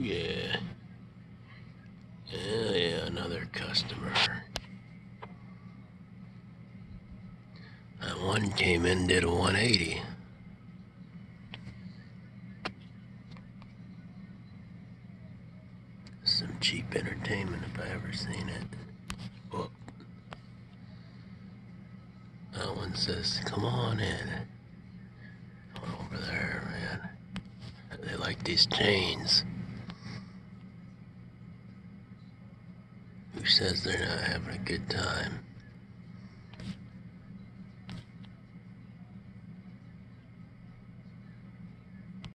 yeah. Oh yeah, another customer. That one came in, did a 180. Some cheap entertainment if I ever seen it. Whoop. That one says, come on in. Over there, man. They like these chains. Who says they're not having a good time?